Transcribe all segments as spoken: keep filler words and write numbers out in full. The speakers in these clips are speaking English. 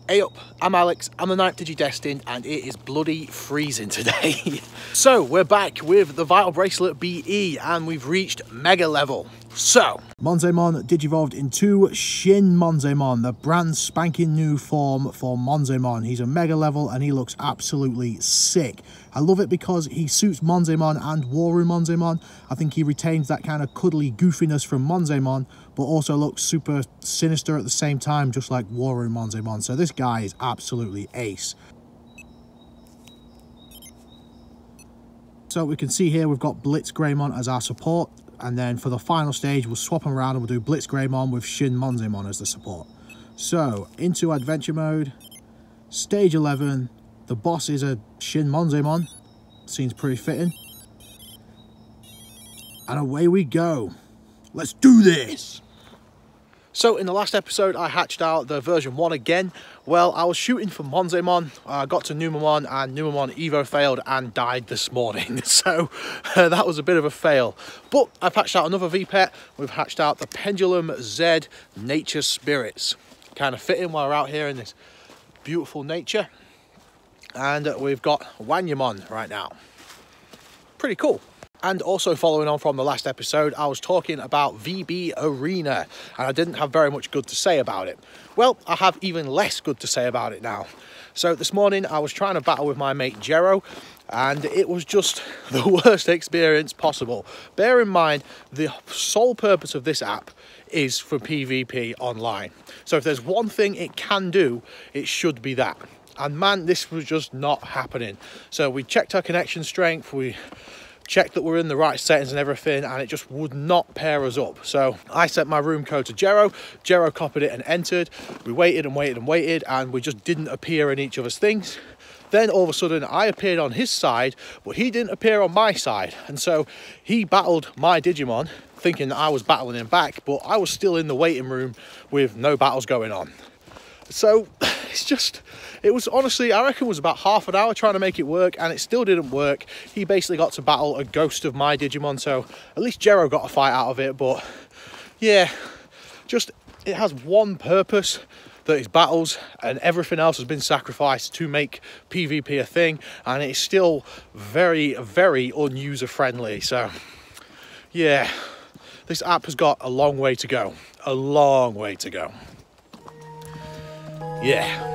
Hey up, I'm Alex, I'm the ninth Digidestined, and it is bloody freezing today. So, we're back with the Vital Bracelet B E, and we've reached Mega Level. So, Monzemon digivolved into Shin Monzemon, the brand spanking new form for Monzemon. He's a Mega Level, and he looks absolutely sick. I love it because he suits Monzemon and Waru Monzemon. I think he retains that kind of cuddly goofiness from Monzemon, but also looks super sinister at the same time, just like Waru Monzemon. So this guy is absolutely ace. So we can see here we've got Blitz Greymon as our support, and then for the final stage we'll swap them around and we'll do Blitz Greymon with Shin Monzemon as the support. So into adventure mode, stage eleven. The boss is a Shin Monzemon. Seems pretty fitting. And away we go. Let's do this! So in the last episode I hatched out the version one again. Well, I was shooting for Monzemon, I uh, got to Numemon, and Numemon Evo failed and died this morning. So uh, that was a bit of a fail. But I've hatched out another V pet. We've hatched out the Pendulum Z Nature Spirits. Kind of fitting while we're out here in this beautiful nature. And uh, we've got Wanyamon right now. Pretty cool. And also following on from the last episode, I was talking about V B Arena, and I didn't have very much good to say about it. Well, I have even less good to say about it now. So this morning I was trying to battle with my mate Jero, and it was just the worst experience possible. Bear in mind, the sole purpose of this app is for PvP online. So if there's one thing it can do, it should be that. And man, this was just not happening. So we checked our connection strength, we checked that we're in the right settings and everything, and it just would not pair us up. So I sent my room code to Jero, Jero copied it and entered. We waited and waited and waited, and we just didn't appear in each other's things. Then all of a sudden I appeared on his side, but he didn't appear on my side. And so he battled my Digimon, thinking that I was battling him back, but I was still in the waiting room with no battles going on. So it's just, it was honestly, I reckon it was about half an hour trying to make it work, and it still didn't work. He basically got to battle a ghost of my Digimon, so at least Jero got a fight out of it. But yeah, just, it has one purpose, that is battles, and everything else has been sacrificed to make PvP a thing, and it's still very, very unuser friendly. So yeah, this app has got a long way to go, a long way to go. Yeah.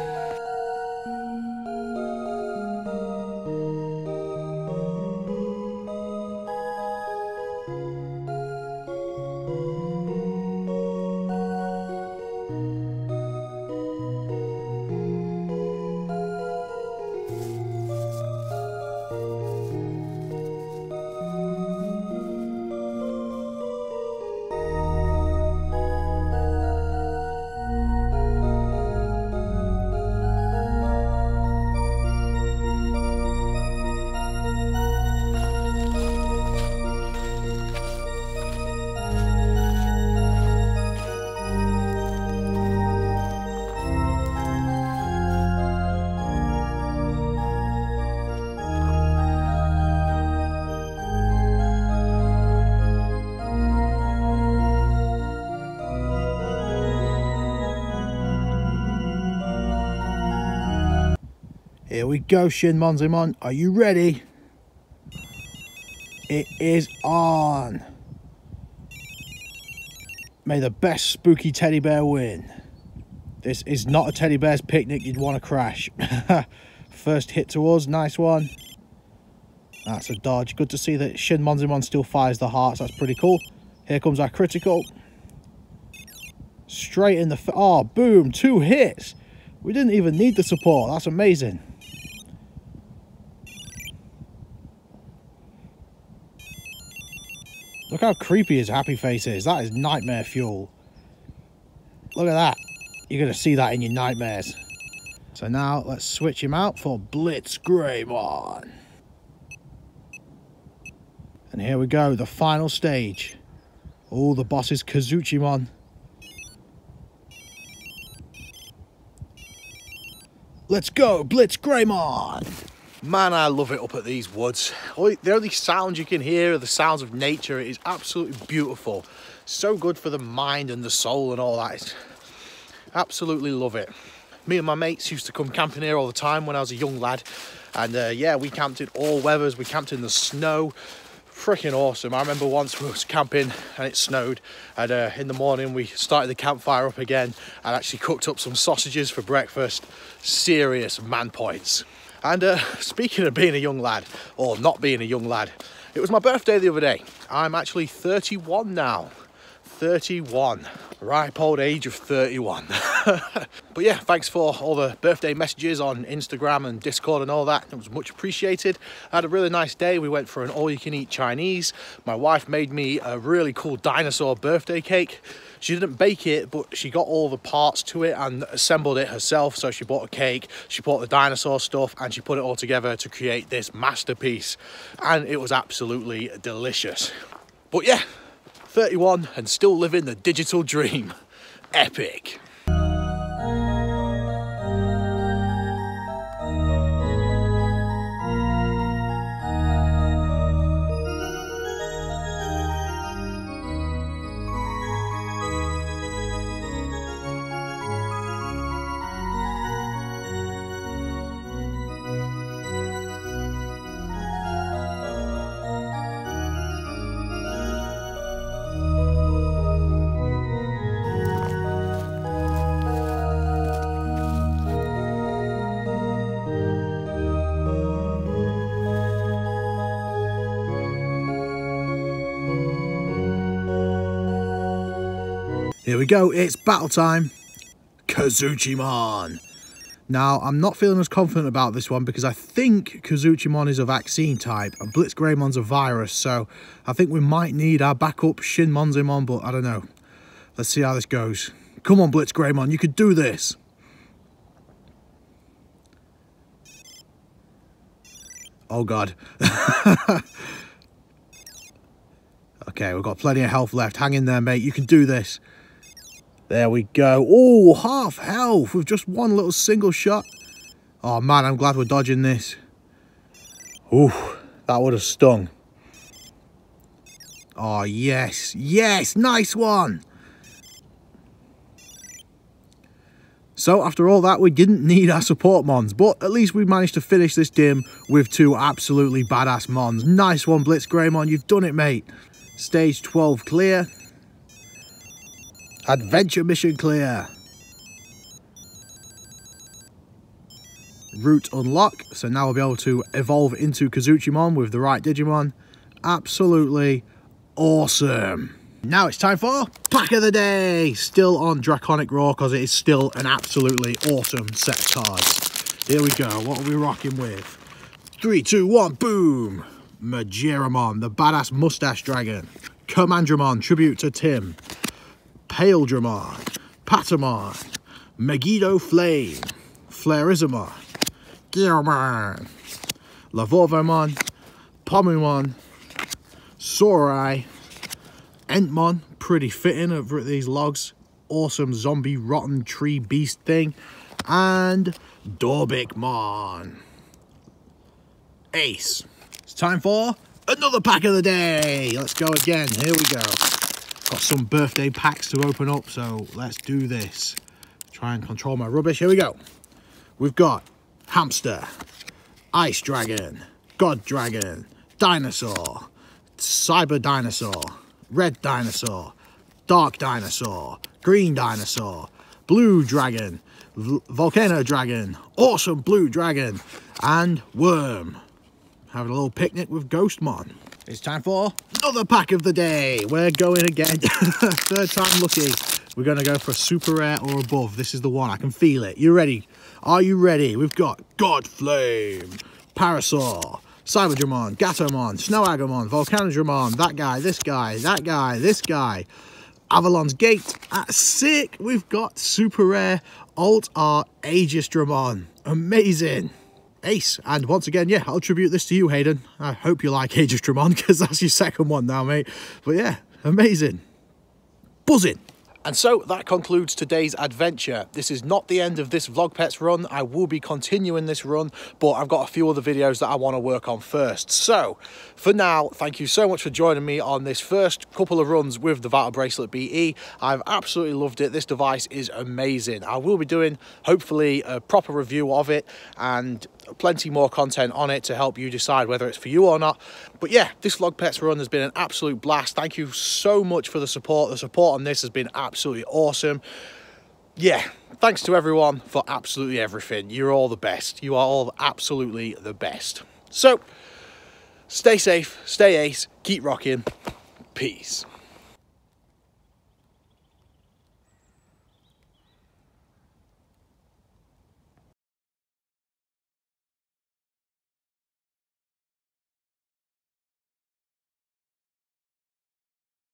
Here we go, Shin Monzemon. Are you ready? It is on. May the best spooky teddy bear win. This is not a teddy bear's picnic you'd want to crash. First hit to us, nice one. That's a dodge. Good to see that Shin Monzemon still fires the hearts. That's pretty cool. Here comes our critical. Straight in the... F oh, boom. Two hits. We didn't even need the support. That's amazing. Look how creepy his happy face is. That is nightmare fuel. Look at that. You're going to see that in your nightmares. So now let's switch him out for Blitz Greymon. And here we go, the final stage. Oh, the boss is Kazuchimon. Let's go, Blitz Greymon! Man, I love it up at these woods. The only sounds you can hear are the sounds of nature. It is absolutely beautiful. So good for the mind and the soul and all that. Absolutely love it. Me and my mates used to come camping here all the time when I was a young lad. And uh, yeah, we camped in all weathers. We camped in the snow. Freaking awesome. I remember once we was camping and it snowed, and uh, in the morning we started the campfire up again and actually cooked up some sausages for breakfast. Serious man points. And uh, speaking of being a young lad, or not being a young lad, it was my birthday the other day. I'm actually thirty-one now. thirty-one. Ripe old age of thirty-one. But yeah, thanks for all the birthday messages on Instagram and Discord and all that. It was much appreciated. I had a really nice day. We went for an all-you-can-eat Chinese. My wife made me a really cool dinosaur birthday cake. She didn't bake it, but she got all the parts to it and assembled it herself. So she bought a cake, she bought the dinosaur stuff, and she put it all together to create this masterpiece. And it was absolutely delicious. But yeah, thirty-one and still living the digital dream. Epic. Here we go, it's battle time. Kazuchimon. Now, I'm not feeling as confident about this one because I think Kazuchimon is a vaccine type and Blitzgremon's a virus, so I think we might need our backup Shin Monzemon, but I don't know. Let's see how this goes. Come on, Blitzgremon, you could do this. Oh God. Okay, we've got plenty of health left. Hang in there, mate, you can do this. There we go. Oh, half health with just one little single shot. Oh man, I'm glad we're dodging this. Ooh, that would have stung. Oh yes, yes, nice one. So after all that, we didn't need our support mons, but at least we managed to finish this dim with two absolutely badass mons. Nice one, Blitzgremon, you've done it, mate. Stage twelve clear. Adventure mission clear. Route unlock. So now we'll be able to evolve into Kazuchimon with the right Digimon. Absolutely awesome. Now it's time for Pack of the Day. Still on Draconic Roar because it is still an absolutely awesome set of cards. Here we go. What are we rocking with? Three, two, one, boom. Majiramon, the badass mustache dragon. Commandramon, tribute to Tim. Paledramon, Patamon, Megiddo Flame, Flarizamon, Gearmon, Lavorvomon, Pomumon, Sorai, Entmon, pretty fitting over at these logs, awesome zombie rotten tree beast thing, and Dorbikmon. Ace. It's time for another pack of the day. Let's go again. Here we go. Got some birthday packs to open up, so let's do this. Try and control my rubbish. Here we go. We've got Hamster, Ice Dragon, God Dragon, Dinosaur, Cyber Dinosaur, Red Dinosaur, Dark Dinosaur, Green Dinosaur, Blue Dragon, v Volcano Dragon, Awesome Blue Dragon, and Worm. Having a little picnic with Ghostmon. It's time for another pack of the day. We're going again. Third time lucky. We're going to go for a super rare or above. This is the one. I can feel it. You ready? Are you ready? We've got God Flame, Parasaur, Cyberdramon, Gatomon, Snowagamon, Volcanodramon, that guy, this guy, that guy, this guy. Avalon's Gate. At sick. We've got super rare Alt R Aegisdramon. Amazing. Ace. And once again, yeah, I'll attribute this to you, Hayden. I hope you like Aegisdramon because that's your second one now, mate. But yeah, amazing. Buzzing. And so that concludes today's adventure. This is not the end of this VlogPets run. I will be continuing this run, but I've got a few other videos that I want to work on first. So for now, thank you so much for joining me on this first couple of runs with the Vital Bracelet B E. I've absolutely loved it. This device is amazing. I will be doing hopefully a proper review of it and plenty more content on it to help you decide whether it's for you or not. But yeah, this VlogPets run has been an absolute blast. Thank you so much for the support. The support on this has been absolutely awesome. Yeah, thanks to everyone for absolutely everything. You're all the best. You are all absolutely the best. So stay safe, stay ace, keep rocking. Peace.